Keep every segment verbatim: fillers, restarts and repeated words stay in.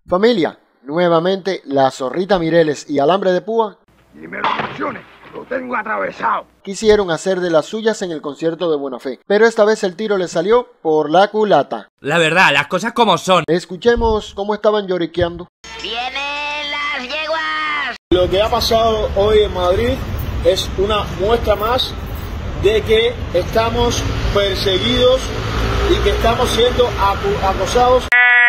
Familia, nuevamente la Zorrita Mireles y Alambre de Púa, ni me lo menciones, lo tengo atravesado, quisieron hacer de las suyas en el concierto de Buena Fe, pero esta vez el tiro les salió por la culata. La verdad, las cosas como son. Escuchemos cómo estaban lloriqueando. ¡Vienen las yeguas! Lo que ha pasado hoy en Madrid es una muestra más de que estamos perseguidos y que estamos siendo acosados.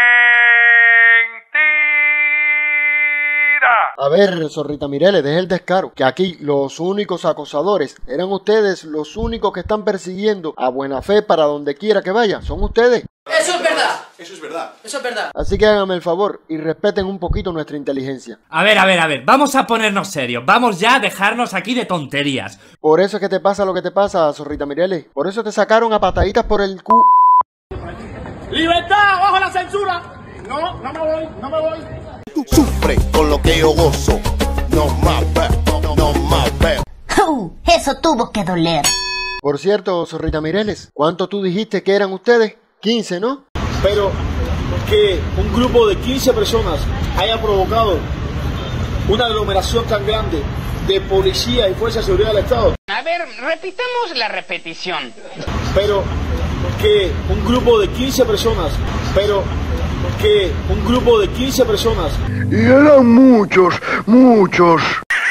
A ver, Zorrita Mireles, deje el descaro, que aquí los únicos acosadores eran ustedes, los únicos que están persiguiendo a Buena Fe para donde quiera que vaya, son ustedes. Eso es verdad. Eso es verdad. Eso es verdad. Así que háganme el favor y respeten un poquito nuestra inteligencia. A ver, a ver, a ver, vamos a ponernos serios, vamos ya a dejarnos aquí de tonterías. Por eso es que te pasa lo que te pasa, Zorrita Mireles, por eso te sacaron a pataditas por el cu... ¡Libertad! ¡Bajo la censura! No, no me voy, no me voy. Sufre con lo que yo gozo. No más veo, no más veo. Uh, eso tuvo que doler. Por cierto, Zorrita Mireles, ¿cuánto tú dijiste que eran ustedes? quince, ¿no? Pero que un grupo de quince personas haya provocado una aglomeración tan grande de policía y fuerza de seguridad del Estado. A ver, repitamos la repetición. Pero que un grupo de quince personas, pero que un grupo de quince personas. Y eran muchos, muchos.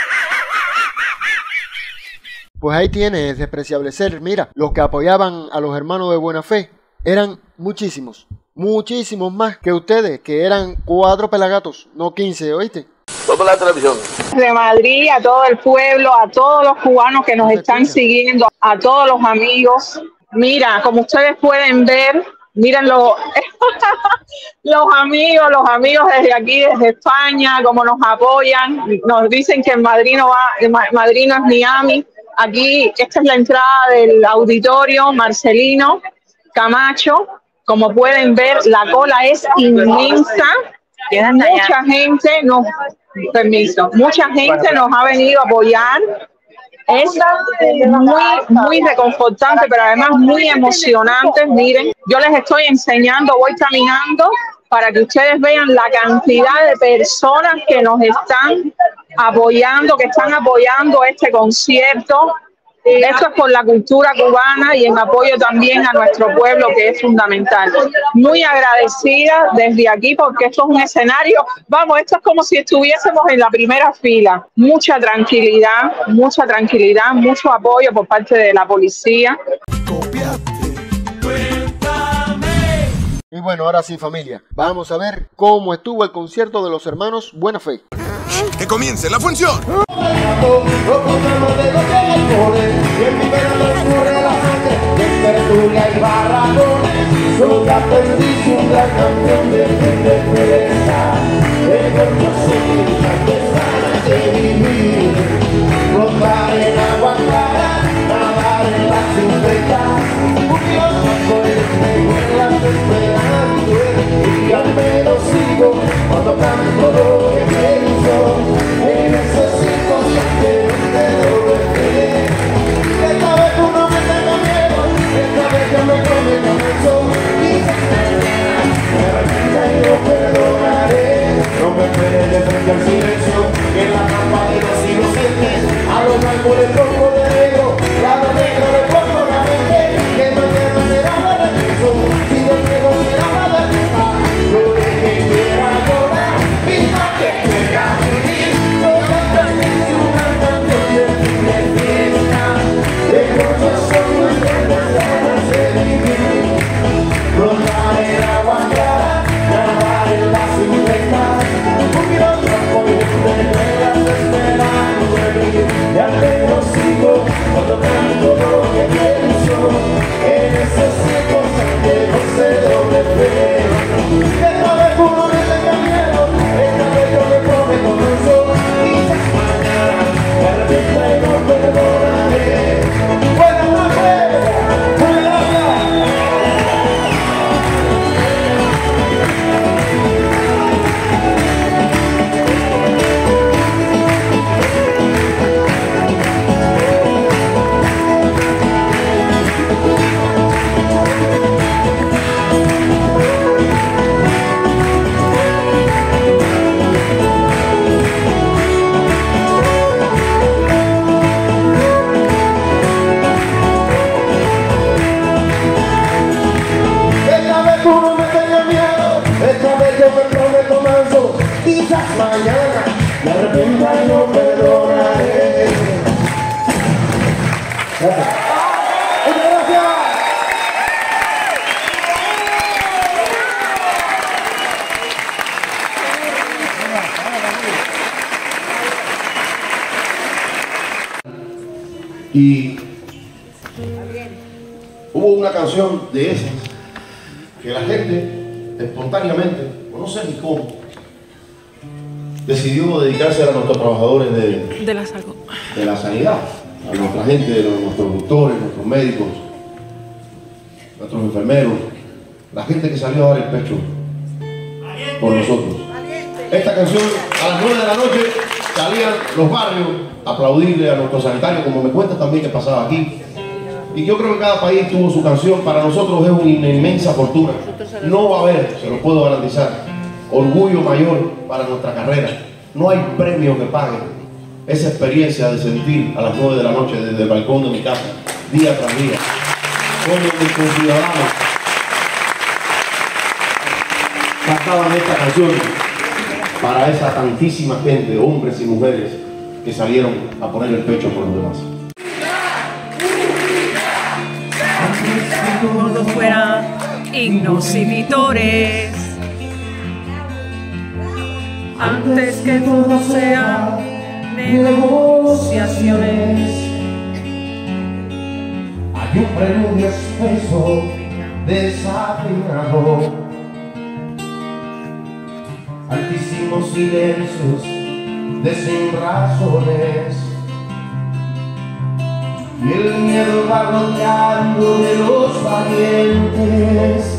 Pues ahí tienes, despreciable ser. Mira, los que apoyaban a los hermanos de Buena Fe eran muchísimos, muchísimos más que ustedes, que eran cuatro pelagatos, no quince, ¿oíste? Toma la televisión. De Madrid, a todo el pueblo, a todos los cubanos que nos están siguiendo, a todos los amigos. Mira, como ustedes pueden ver, miren los, los amigos, los amigos desde aquí, desde España, como nos apoyan. Nos dicen que en Madrid no va, Madrid no es Miami. Aquí, esta es la entrada del auditorio Marcelino Camacho. Como pueden ver, la cola es inmensa. Mucha gente nos, permiso, mucha gente nos ha venido a apoyar. Es muy, muy reconfortante, pero además muy emocionante. Miren, yo les estoy enseñando, voy caminando para que ustedes vean la cantidad de personas que nos están apoyando, que están apoyando este concierto. Esto es por la cultura cubana y en apoyo también a nuestro pueblo, que es fundamental. Muy agradecida desde aquí porque esto es un escenario, vamos, esto es como si estuviésemos en la primera fila. Mucha tranquilidad, mucha tranquilidad, mucho apoyo por parte de la policía. Y bueno, ahora sí, familia, vamos a ver cómo estuvo el concierto de los hermanos Buena Fe. ¡Que comience la función! Ya tengo mañana me arrepienta y no perdonaré. Gracias. Muchas gracias. Y hubo una canción de esas que la gente espontáneamente, no sé ni cómo, decidió dedicarse a nuestros trabajadores de, de la salud, de la sanidad, a nuestra gente, a nuestros doctores, nuestros médicos, nuestros enfermeros, la gente que salió a dar el pecho por nosotros. Esta canción, a las nueve de la noche, salían los barrios a aplaudirle a nuestros sanitarios, como me cuenta también que pasaba aquí. Y yo creo que cada país tuvo su canción. Para nosotros es una inmensa fortuna. No va a haber, se lo puedo garantizar, orgullo mayor para nuestra carrera. No hay premio que pague esa experiencia de sentir a las nueve de la noche desde el balcón de mi casa, día tras día, como mis conciudadanos cantaban esta canción para esa tantísima gente, hombres y mujeres, que salieron a poner el pecho por los demás. que todos fueran himnos y vítores, antes que todo sea negociaciones. Hay un preludio espeso, desafinado, altísimos silencios de sin razones, y el miedo va rodeando de los valientes,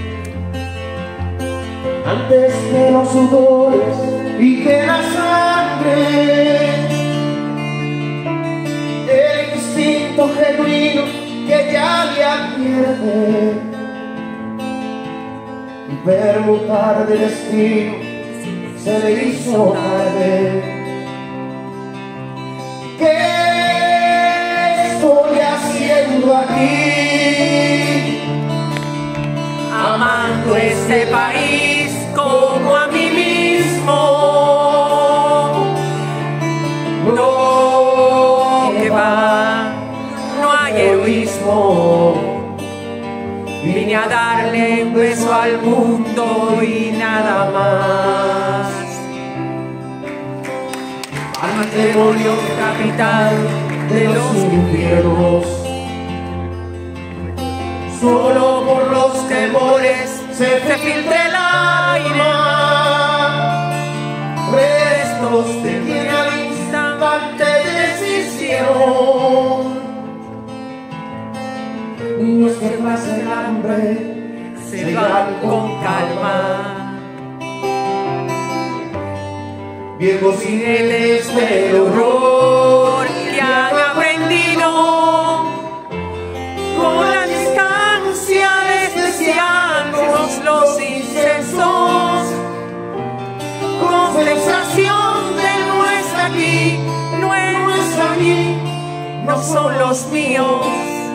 antes que los sudores y que la sangre, el instinto genuino que ya le advierte, permutar de destino se le hizo tarde. ¿Qué estoy haciendo aquí? Amando este país como a mí mismo. No, que va, no hay heroísmo. Vine a darle un beso al mundo y nada más. Al matrimonio capital de los infiernos, solo por los temores se filtra el aire, restos de quien al instante decisión. Niños que pasan el hambre se van con calma, viejos jinetes del horror que han aprendido con la distancia desde ancianos los incesos, con sensación de no es aquí, no es aquí, no son los míos.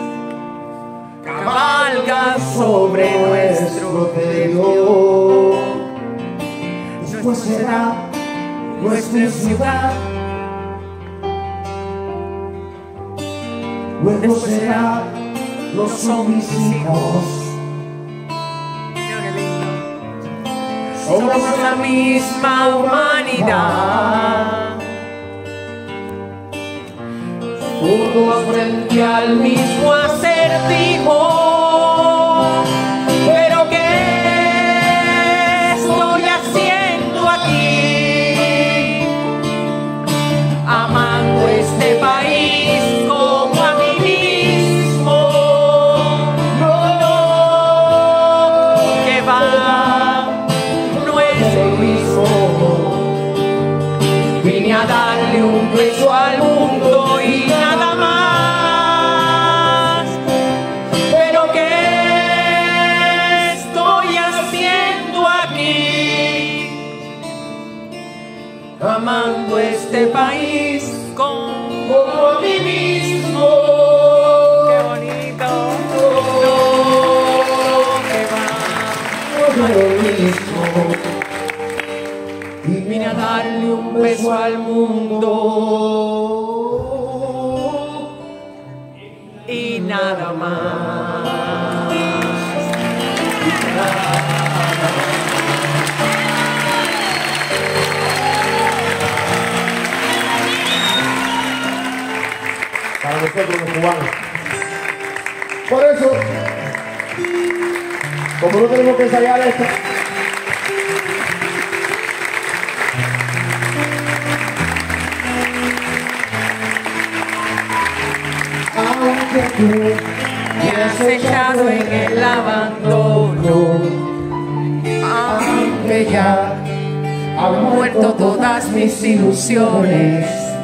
Cabalga sobre nuestro techo, después será nuestra ciudad, luego será, no son mis hijos. Somos la misma humanidad, todos frente al mismo acertijo. Pero ¿qué estoy haciendo aquí? Amando este país como a mí mismo. No, que va, no es egoísmo. Vine a darle un beso al mundo y nada más. Pero ¿qué estoy haciendo aquí? Amando este país como a mí mismo. Qué bonito. No, que va, no es lo mismo. vine a darle un beso al mundo y nada más. Para nosotros los cubanos. Por eso, como no tenemos que ensayar esto, aunque tú me has echado en el abandono, aunque ya han muerto todas mis ilusiones,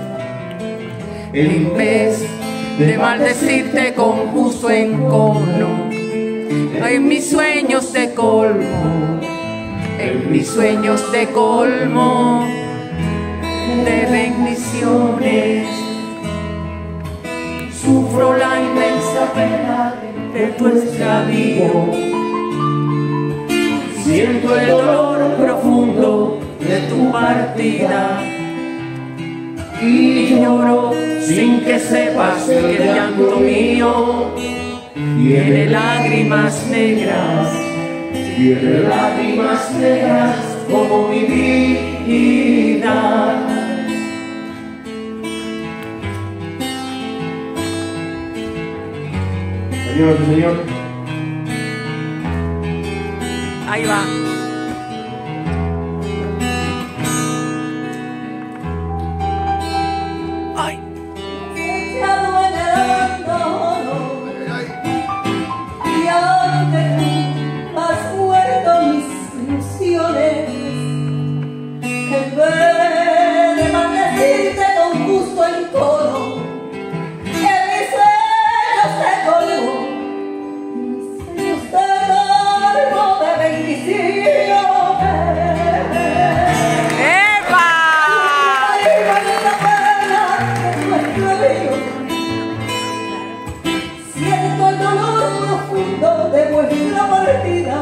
en vez de maldecirte con justo encono, en mis sueños de colmo, en mis sueños de colmo de bendiciones, sufro la inmensa pena de tu extravío, siento el dolor profundo de tu partida y lloro sin que sepas que el llanto mío tiene lágrimas negras, tiene lágrimas negras como mi vida. señor y señor. Ahí va. Ay. Y aunque tú has muerto mis ilusiones, en vez de maldecirte con gusto en coro, en mis sueños te colmo, en mis sueños te colmo de bendiciones. ¡Epa! Ay, bonita pena de nuestro río, siento el dolor profundo de vuestra partida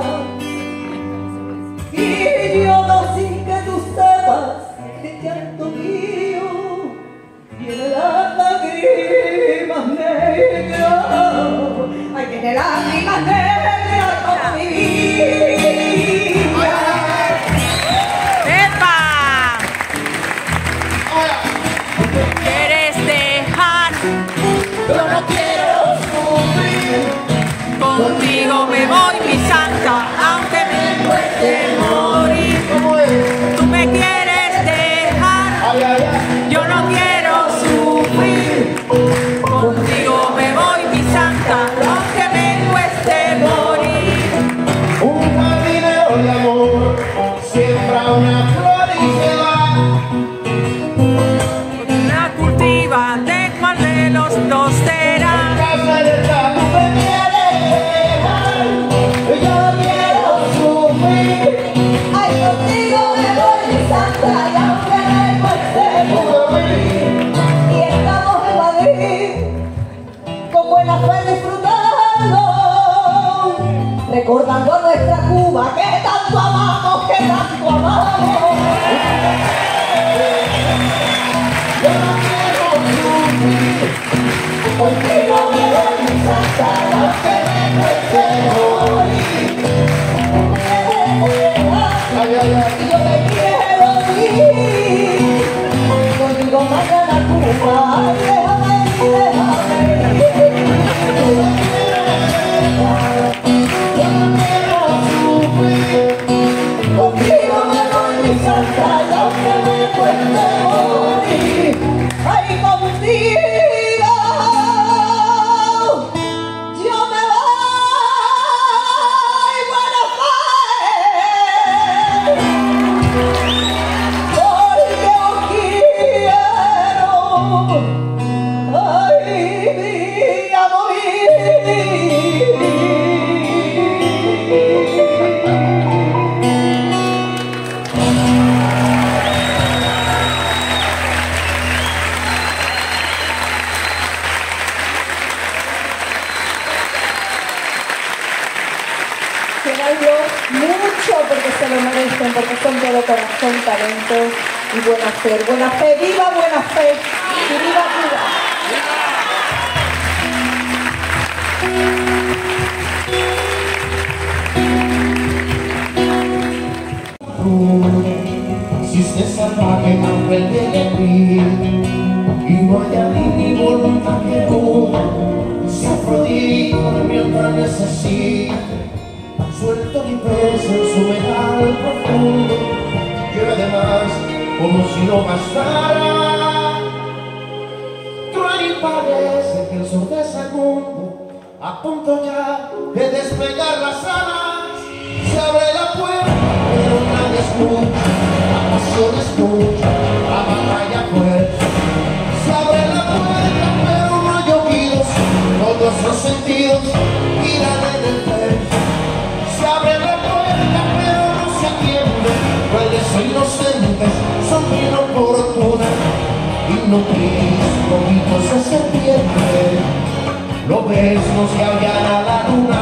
y lloro sin que tú sepas que el llanto mío tiene las lágrimas negras. Ay, tiene lágrimas negras como mi vida. ¡Epa! ¿Quieres dejar? Yo no quiero sufrir. Contigo me voy, mi santa, aunque me cueste morir. Tú me quieres dejar, yo no quiero sufrir. Contigo me voy, mi santa, aunque me cueste morir. Un jardinero de amor siembra una flor y se va. La cultiva, de cuál de los dos será. Casa del campo me quiere dejar. Yo quiero sufrir. Ay, contigo me voy, mi santa, y aunque me cueste morir. Y estamos en Madrid, con buena fe disfrutando, recordando a nuestra Cuba que tanto amamos, que tanto amamos. Yo no quiero sufrir. Contigo me voy, mi santa, y aunque me cueste morir. Ay, ay, ay. Y yo te quiero ir contigo mañana a Cuba. Ay, déjame, déjame ir. Yo no quiero sufrir. Contigo me voy, mi santa, y aunque me cueste morir. Ay, contigo yo me voy, buena fe. Porque os quiero, ay, mi a morir. corazón, talento y buena fe. Buena fe, viva buena fe y viva Cuba. Si usted salvaje, ángel de alegría, y no hay alguien ni voluntad que duda, si Afrodita de mi entraña es así, suelto mi peso en su metal profundo, y además, como si no bastara, cruel y parece que el sur de ese mundo, a punto ya de despegar las alas, se abre la puerta, pero nadie escucha, la pasión es mucha, la batalla fuerte. Se abre la puerta, pero no hay oídos, todos los sentidos giran en el pecho. Se abre la puerta, pero no se atiende, cuales son inocentes, son inoportunas, hipnotistas, ojitos de serpiente, lo ves, no se allana la luna.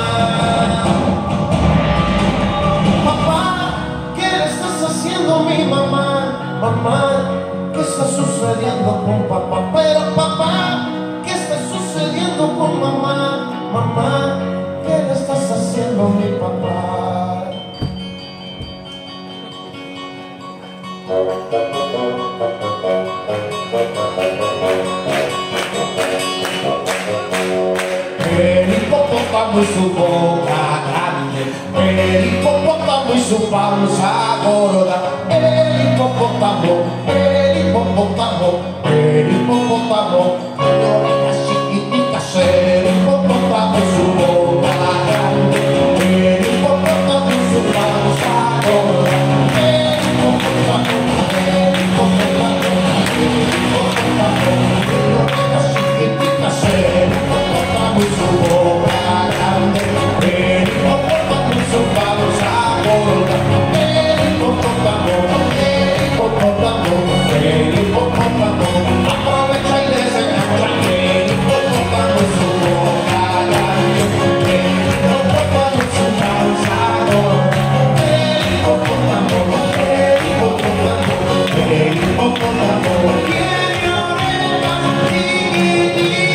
Mi mamá, mamá, ¿qué está sucediendo con papá? Pero papá, ¿qué está sucediendo con mamá? Mamá, ¿qué le estás haciendo a mi papá? El hipopótamo y su boca grande, el hipopótamo y su panza gorda, el hipopótamo, el hipopótamo, el hipopótamo, de orejas chiquititas, el hipopótamo y su boca grande, el hipopótamo y su panza gorda, el hipopótamo, el hipopótamo, el hipopótamo, de orejas chiquititas, el hipopótamo y su boca grande, el hipopótamo y su panza gorda, el hipopótamo, el hipopótamo, el hipopótamo, aprovecha y desengancha, el hipopótamo y su boca grande, el hipopótamo y su panza gorda, el hipopótamo, el hipopótamo, el hipopótamo, tiene orejas chiquititas.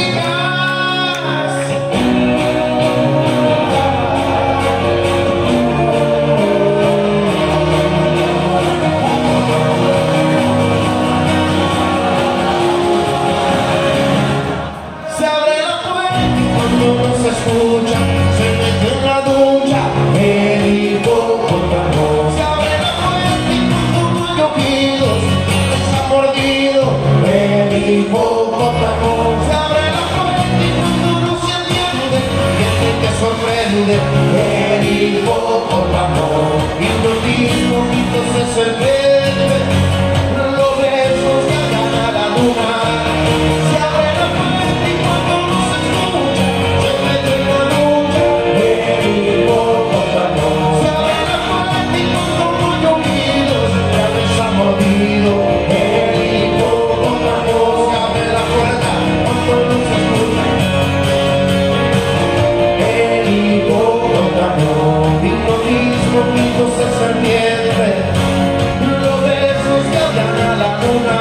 Se abre la puerta y cuando no se escucha, se mete en la ducha, el hipopótamo. Se abre la puerta y cuando no hay oídos, está mordido, el hipopótamo. Se abre la puerta y cuando no se entiende, gente que sorprende, el hipopótamo. Hipnotismo, mitos de serpiente, los besos que gana la luna. Se abre la puerta y cuando no se escucha, se mete en la lucha, el hipopótamo. Se abre la puerta y cuando no hay oídos, ya les ha mordido, el hipopótamo. Se abre la puerta cuando no se escucha, el hipopótamo. Hipnotismo, mitos de serpiente, los besos que hablan a la luna.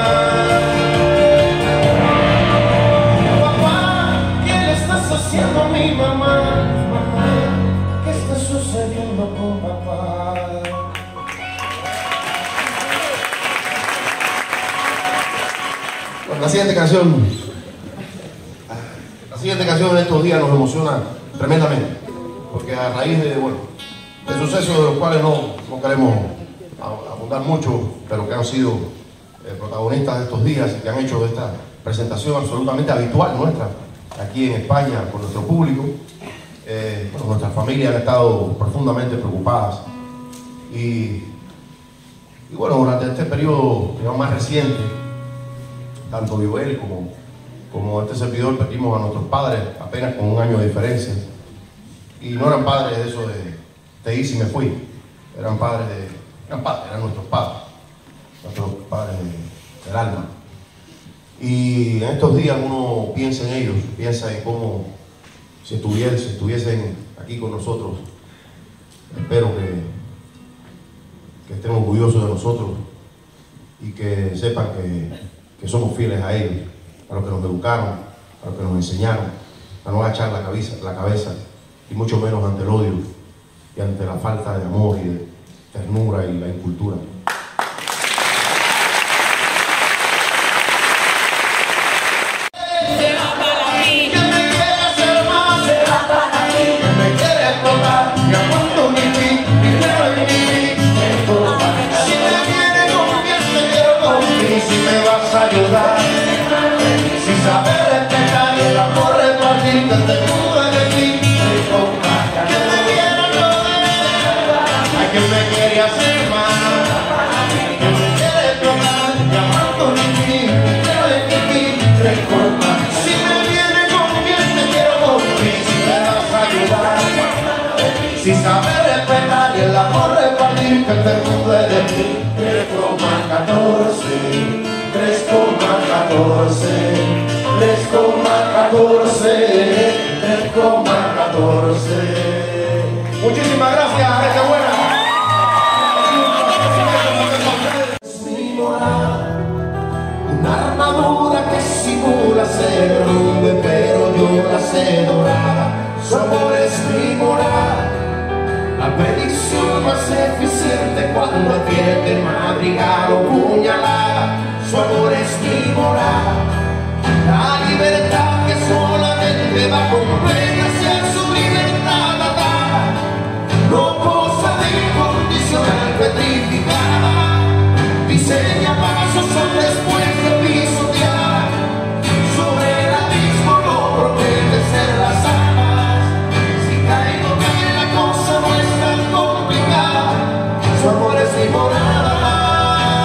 Papá, ¿qué le estás haciendo a mi mamá? Mamá, ¿qué está sucediendo con papá? Bueno, la siguiente canción, la siguiente canción en estos días nos emociona tremendamente, porque a raíz de, bueno, de sucesos de los cuales no, no queremos abundar mucho, pero que han sido eh, protagonistas de estos días y que han hecho de esta presentación absolutamente habitual nuestra aquí en España con nuestro público. Eh, bueno, nuestras familias han estado profundamente preocupadas y, y bueno, durante este periodo digamos, más reciente, tanto Joel como, como este servidor perdimos a nuestros padres apenas con un año de diferencia, y no eran padres de eso de te hice y me fui, eran padres de, eran padres, eran nuestros padres, nuestros padres de, del alma. Y en estos días uno piensa en ellos, piensa en cómo si estuviesen, si estuviesen aquí con nosotros. Espero que, que estén orgullosos de nosotros y que sepan que, que somos fieles a ellos, a los que nos educaron, a los que nos enseñaron, a no agachar la cabeza, la cabeza y mucho menos ante el odio y ante la falta de amor y de ternura y la incultura. Ayudar, sin saber respetar el amor repartir que te muda de ti, que me viera lo de hay que me quiere hacer mal, que me quiere tocar, llamando de ti, quiero de ti, tres copas. Si me viene con bien, te quiero conmigo, si me vas a ayudar, sin saber respetar el amor repartir que te muda de ti, tres comas catorce. tres coma catorce, tres coma catorce, tres coma catorce. Muchísimas gracias, gente buena. Es mi moral, una armadura que simula ser nube, pero yo la sé dorada. Su amor es mi moral, la predicción más eficiente cuando advierte madrigal o puñalada. Su amor es mi moral, la libertad que solamente va con pena hacia su libertad dada, no cosa de incondicional petrificada, diseña pasos son después de pisotear, sobre el abismo no promete ser las alas, si caigo cae la cosa no es tan complicada, su amor es mi moral.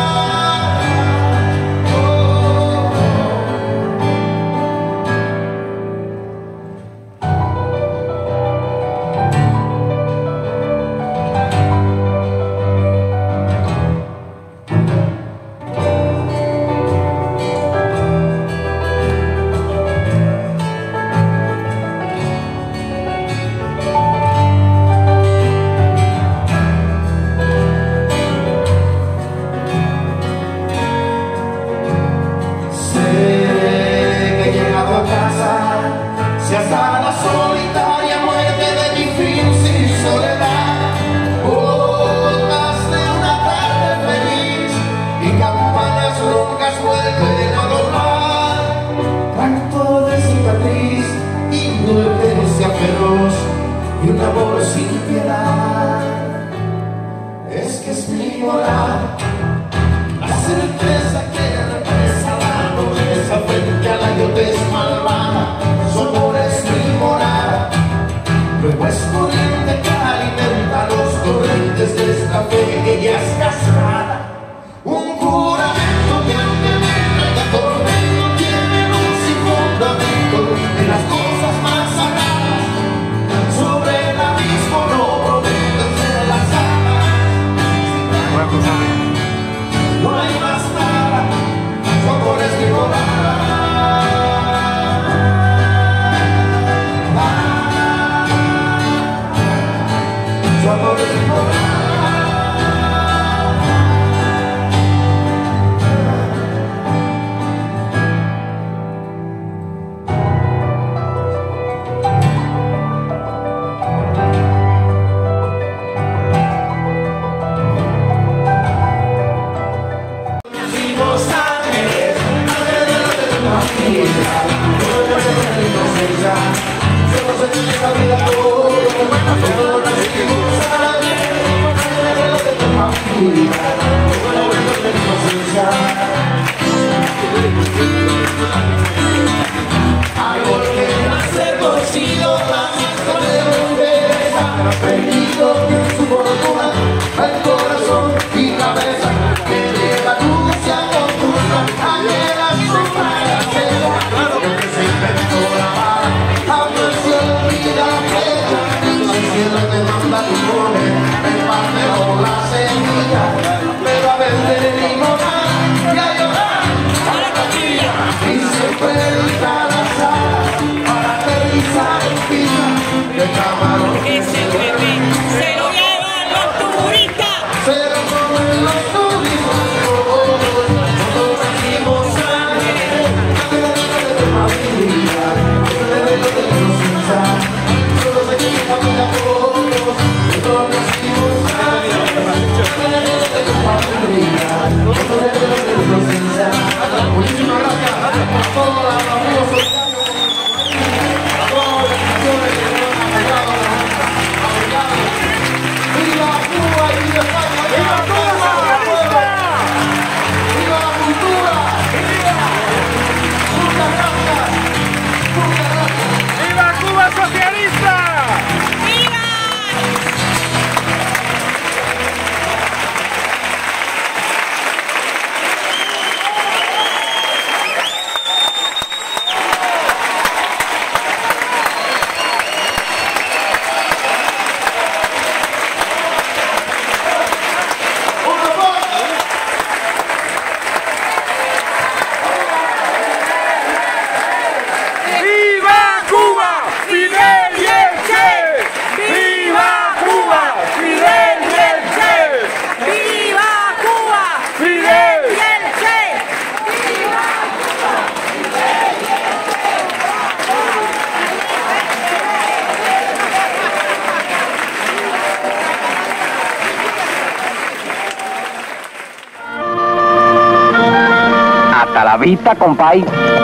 Hasta la vista, compay.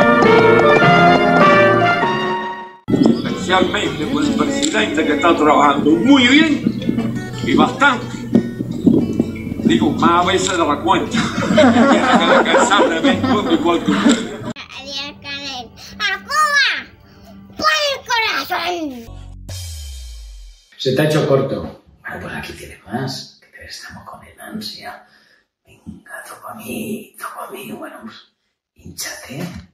Especialmente con el presidente que está trabajando muy bien y bastante. Digo, más a veces de la cuenta. Tiene que cansablemente igual que usted. Adiós, Canel. ¡A Cuba! ¡Por el corazón! Se te ha hecho corto. Bueno, pues aquí tiene más. Que estamos con el ansia. Venga, toco a mí, toco a mí. Bueno, pues, hinchate.